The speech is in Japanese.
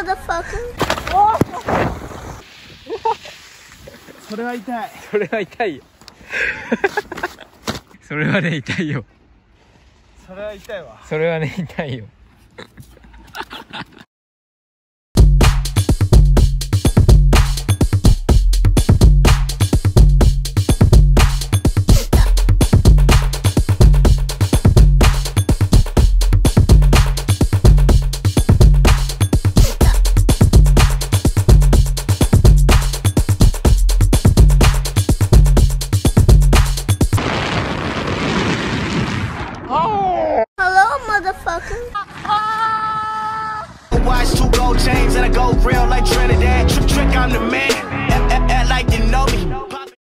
それは痛い。 それは痛いよ。それはね、痛いよ。 それは痛いわ。 それはね、痛いよ。 Watch 2 gold chains and I go real like Trinidad. Trick, I'm the man. Act like you know me.